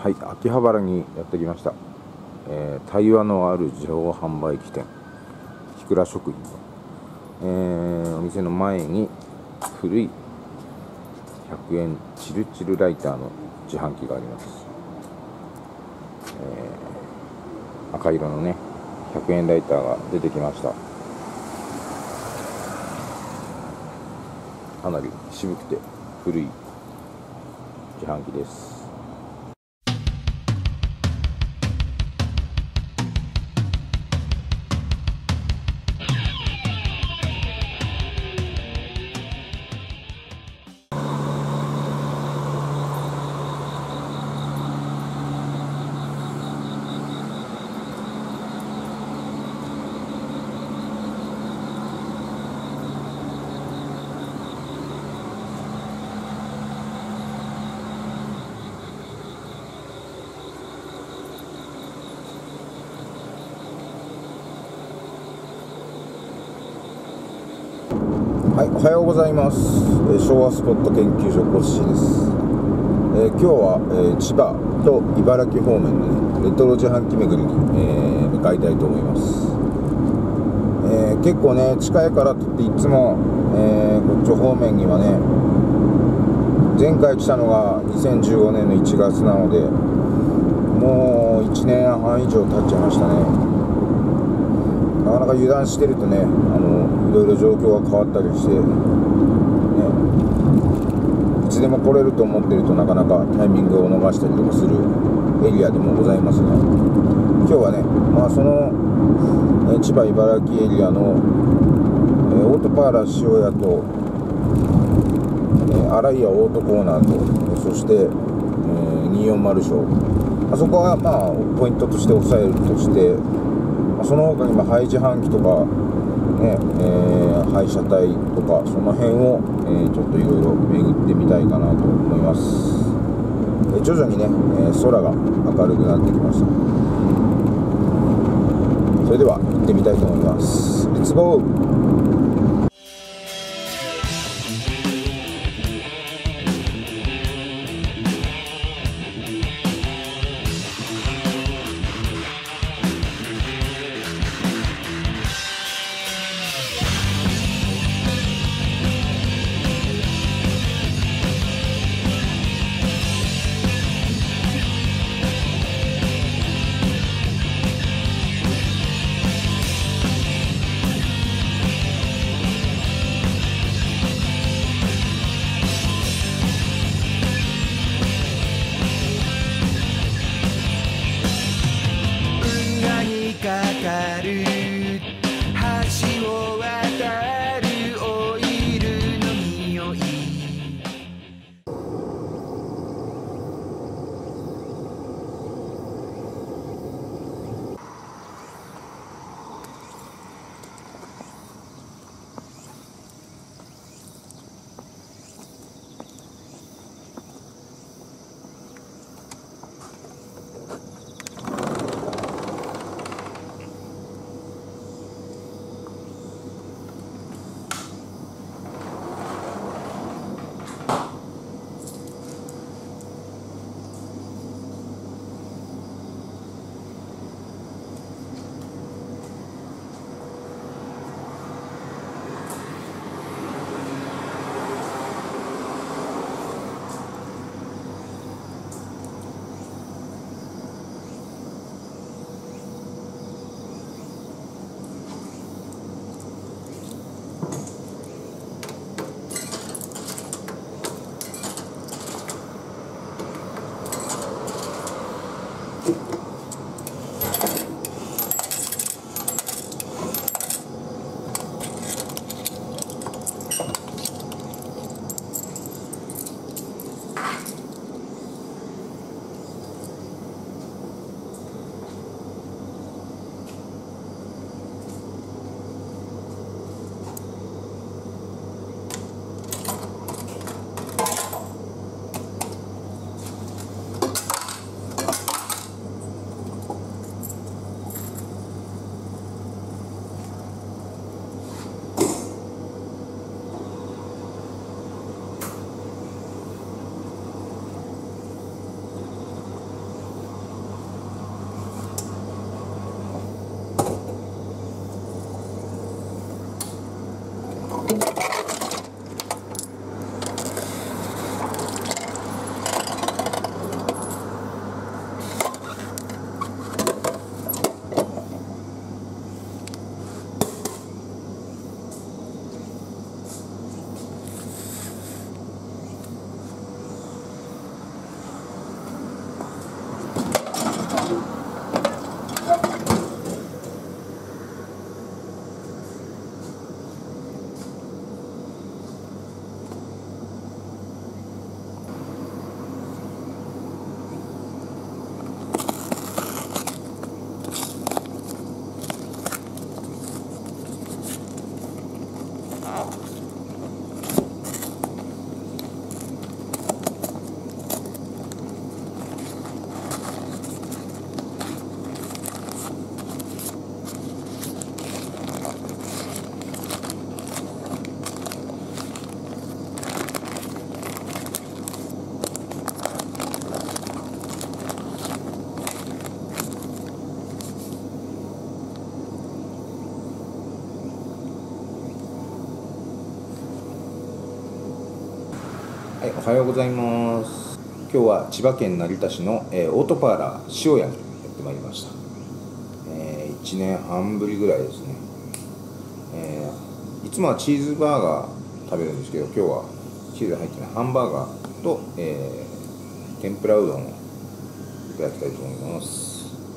はい、秋葉原にやってきました。対話のある自動販売機店ひくら食品の、お店の前に古い100円チルチルライターの自販機があります。赤色のね100円ライターが出てきました。かなり渋くて古い自販機です。はい、おはようございます。昭和スポット研究所コッシーです。今日は、千葉と茨城方面の、レトロ自販機巡りに、向かいたいと思います。結構ね近いからといっていつも、こっち方面にはね前回来たのが2015年の1月なのでもう1年半以上経っちゃいましたね。なかなか油断してるとねいろいろ状況が変わったりして、ね、いつでも来れると思ってるとなかなかタイミングを逃したりとかするエリアでもございますが、今日はね、その、千葉茨城エリアの、オートパーラ塩屋と、新井屋オートコーナーと、そして、240ショー、あそこはポイントとして押さえるとして、その他に廃自販機とか、廃車体とかその辺を、ちょっといろいろ巡ってみたいかなと思います。徐々にね、空が明るくなってきました。それでは行ってみたいと思います。レッツゴー。 橋を渡るオイルの匂い。 はい、おはようございます。今日は千葉県成田市の、オートパーラー塩屋にやってまいりました。1年半ぶりぐらいですね。いつもはチーズバーガー食べるんですけど、今日はチーズ入ってないハンバーガーと、天ぷらうどんをいただきたいと思います。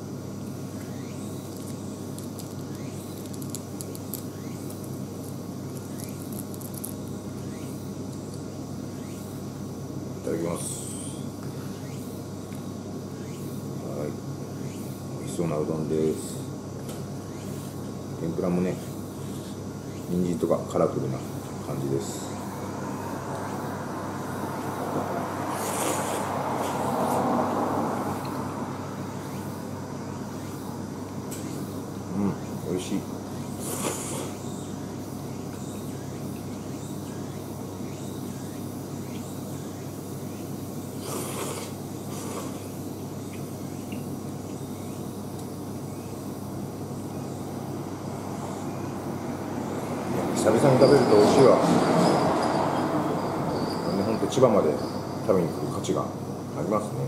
いただきます。はい、美味しそうなうどんです。天ぷらもね、人参とかカラフルな感じです。美味しい。久々に食べると美味しいわ。ほんと千葉まで食べに来る価値がありますね。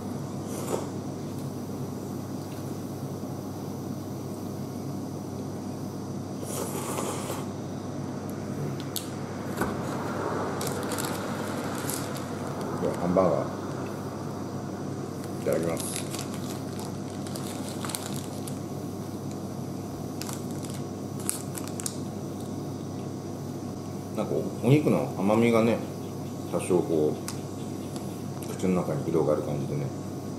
ではハンバーガーいただきます。なんかお肉の甘みがね、多少こう口の中に広がる感じでね、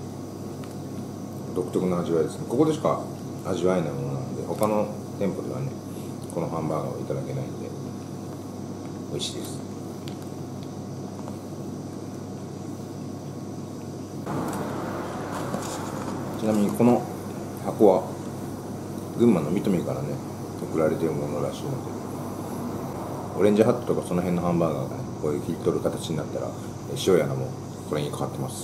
独特な味わいですね。ここでしか味わえないものなので、他の店舗ではねこのハンバーガーをいただけないので美味しいです。ちなみにこの箱は群馬の三富からね送られているものらしいので、オレンジハットとかその辺のハンバーガーがねこういう切り取る形になったら塩屋のもこれにかかってます。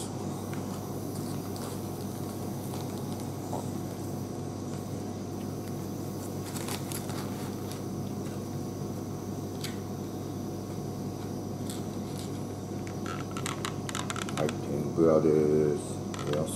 はい、天ぷらです。いただきます。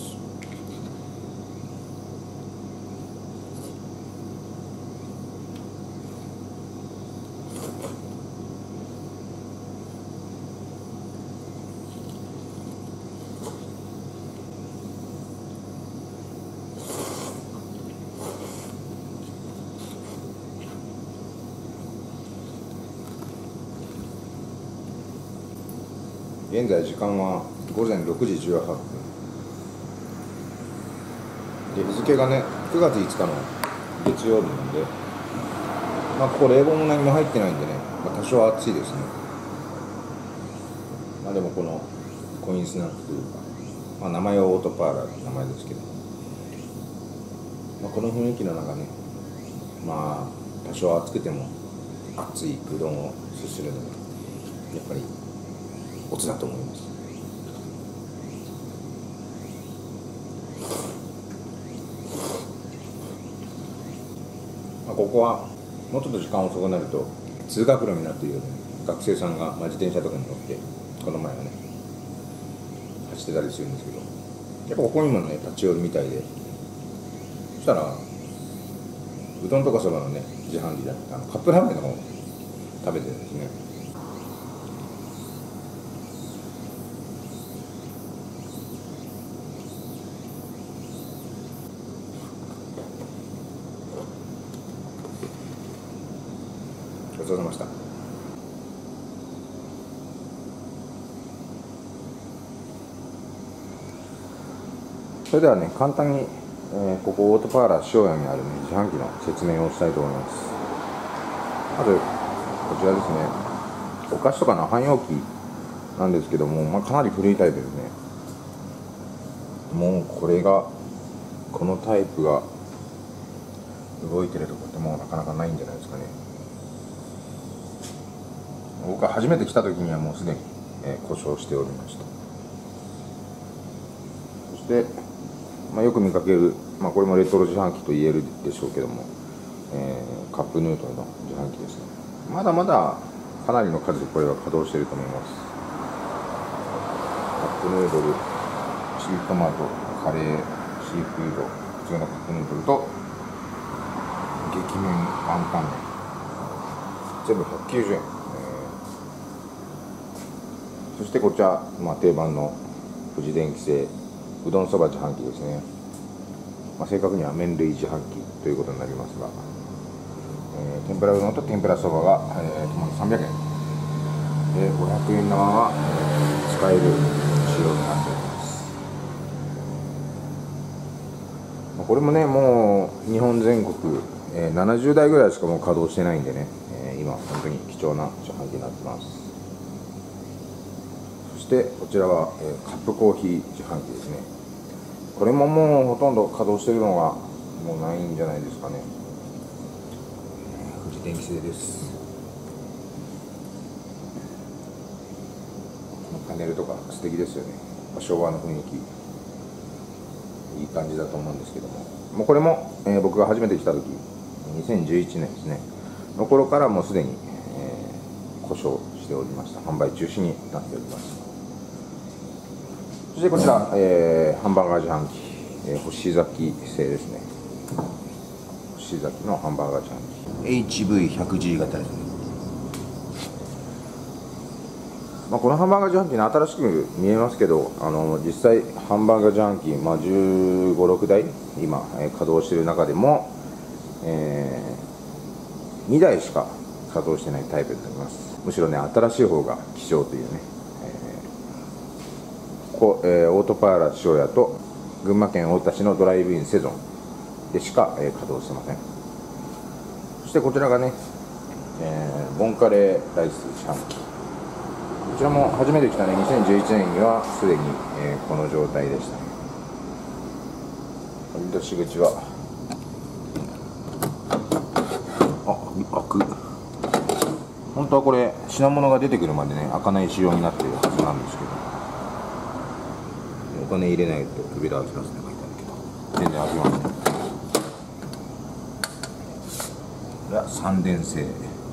現在時間は午前6時18分で、日付がね9月5日の月曜日なんで、ここ冷房も何も入ってないんでね、多少暑いですね。でもこのコインスナックというか、名前はオートパーラーの名前ですけど、この雰囲気の中ね、多少暑くても熱いうどんをすするのがやっぱりオツだと思います。ここはもうちょっと時間遅くなると通学路になっているようで、学生さんが自転車とかに乗ってこの前はね走ってたりするんですけど、やっぱここにもね立ち寄るみたいで、そしたらうどんとかそばのね自販機だったカップラーメンの方を食べてるんですね。 ごちそうさまでした。それではね、簡単に、ここオートパーラー塩屋にある、ね、自販機の説明をしたいと思います。まずこちらですね、お菓子とかの汎用機なんですけども、かなり古いタイプですね。もうこれがこのタイプが動いてるとこってもうなかなかないんじゃないですかね。僕が初めて来た時にはもうすでに、故障しておりました。そして、よく見かける、これもレトロ自販機と言えるでしょうけども、カップヌードルの自販機ですね。まだまだかなりの数これは稼働していると思います。カップヌードル、チリトマト、カレー、シーフード、普通のカップヌードルと激麺、ワンタン麺、全部190円。そしてこちら、定番の富士電機製うどんそば自販機ですね。正確には麺類自販機ということになりますが、天ぷらうどんと天ぷらそばが、ともに300円で、500円玉は、使える仕様になっております。これもね、もう日本全国、70台ぐらいしかもう稼働してないんでね、今本当に貴重な自販機になってます。そしてこちらは、カップコーヒー自販機ですね。これももうほとんど稼働しているのがもうないんじゃないですかね。富士電機製です。パネルとか素敵ですよね。昭和の雰囲気いい感じだと思うんですけども、これも、僕が初めて来た時2011年ですねの頃からもうすでに、故障しておりました。販売中止になっております。そしてこちら、ハンバーガー自販機、星崎製ですね。星崎のハンバーガー自販機 HV100G 型ですね。このハンバーガー自販機ね、新しく見えますけど、実際ハンバーガー自販機、15、6台今、稼働している中でも、2台しか稼働してないタイプになります。むしろね、新しい方が希少というね。オートパーラー塩屋と群馬県太田市のドライブインセゾンでしか、稼働してません。そしてこちらがね、ボンカレーライス自販機。こちらも初めて来たね、2011年にはすでに、この状態でしたね。取り出し口は開く。本当はこれ品物が出てくるまでね、開かない仕様になっているはずなんですけど、お金入れないと扉開きますね、書いてあるけど全然開きません。これは3電製。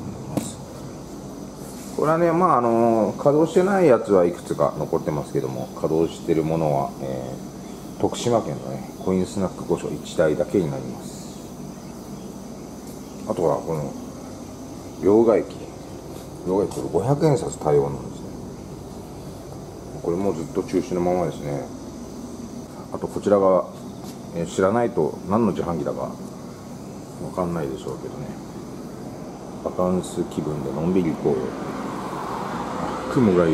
これはね、稼働してないやつはいくつか残ってますけども、稼働しているものは、徳島県のね、コインスナック御所1台だけになります。あとはこの両替機、これ500円札対応なんですね。これもずっと中止のままですね。あとこちらが、知らないと何の自販機だかわかんないでしょうけどね、バカンス気分でのんびり行こうよ。雲がいる。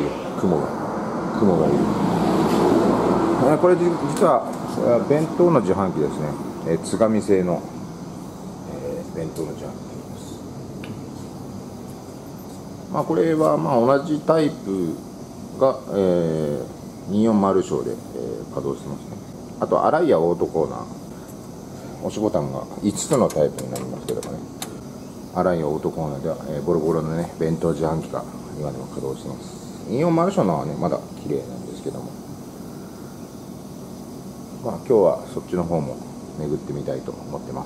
これ実は弁当の自販機ですね。津上製の、弁当の自販機です。これは同じタイプが、240章で、稼働してますね。あとアライアオートコーナー、押しボタンが5つのタイプになりますけどもね、アライアオートコーナーでは、ボロボロのね弁当自販機が今でも稼働してます。240章のはねまだ綺麗なんですけども、今日はそっちの方も巡ってみたいと思ってます。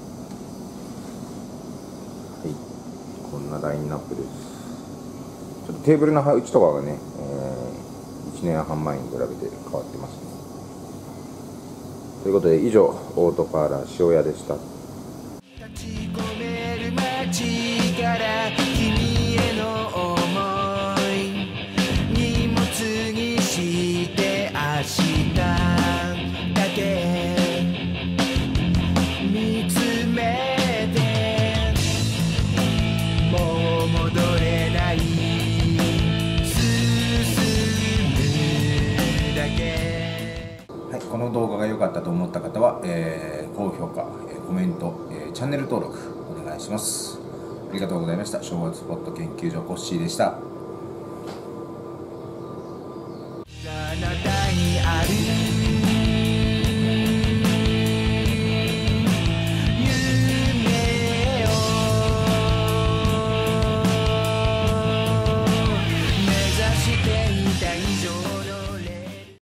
はい、こんなラインナップです。ちょっとテーブルの位置とかがね、1年半前に比べて変わってますね。ということで以上、オートパーラー塩屋でした。 立ち込める街から君への想い、荷物にして明日だけ見つめてこの動画が良かったと思った方は、高評価、コメント、チャンネル登録お願いします。ありがとうございました。昭和スポット研究所コッシーでした。